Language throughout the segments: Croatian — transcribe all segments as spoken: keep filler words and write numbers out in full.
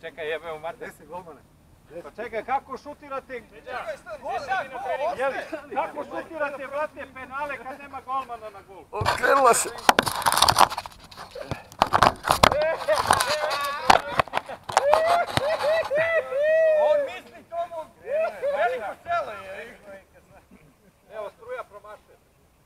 čekaj, jebe u mater. Desi golmane. Pa čekaj, kako šutirate... Kako šutirate, brate, penale kad nema golmana na gol? Okrenula se. On misli tomu veliko selo je. Evo, struja promašuje.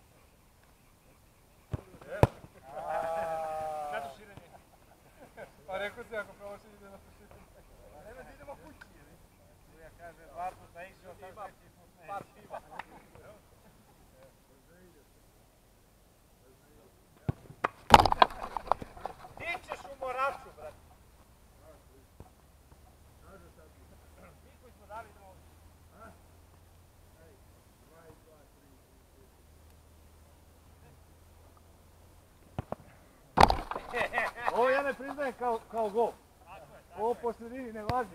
Zato širenje. Pa rekao si ako promaši ide na širenje. Nema da idemo kući. Struja kaže, Bartu da išao sam sveći put. Par piva. Ti ćeš u Moraču, brate. Mi koji smo dali idemo ovdje. Ovo ja ne priznajem kao, kao gol. Ovo po sredini ne važi.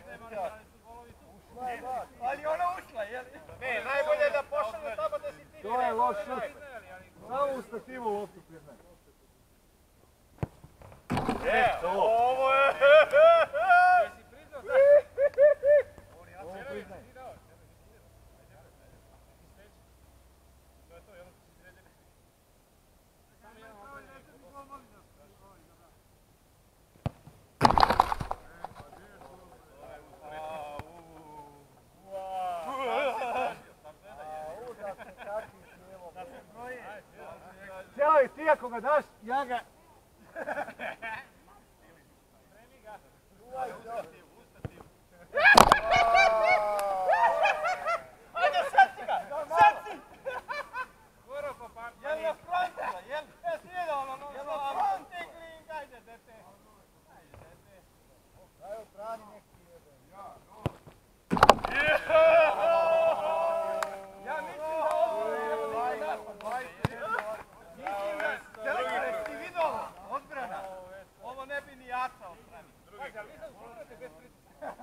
Ali ona ušla, jel? Ne, najbolje je da pošalje tamo da si ti. To je loš šut. Samo u stativu loptu priznajem. Eto, ovo je... Jesi priznao sad? Ovo priznajem. To je to, jedno si sređeni. Cijeli ti ako ga daš, ja ga... Ajde, sad si ga! Sad si! Jel na frontima, jel? E, svijedao ono, jel na fronti, Grink, ajde, dete. Ajde, dete. Daj obrani neki jedan. Ja mislim da ovo je napad. Mislim da selektor si vidio odbrana. Ovo ne bi ni jaca odbrani. Pazi, ali nisam suprate bez pritiska.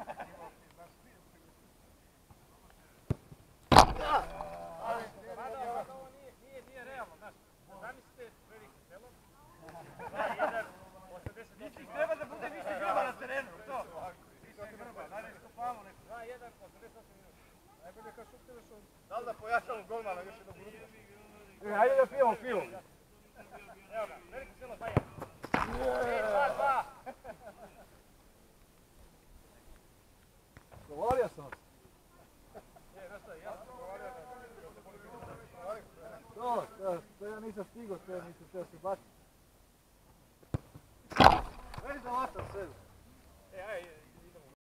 Mada ovo nije realno, znaš. Zamislite veliki selo. dva jedan, osamdeset osam. Treba da bude više grba na terenu, to. Više grba, najde iskopavamo neko. dva jedan, osamdeset osam minuta. Najbolje kad šutiraš od... Da li da pojačamo golmana još jednog grupa? E, ajde da pijemo pivo. Evo ga, veliko selo dva jedan. dva dva. Govorio sam vas. To, to, to ja nisam stigao, to ja nisam teo se baciti. Već da vatam sve.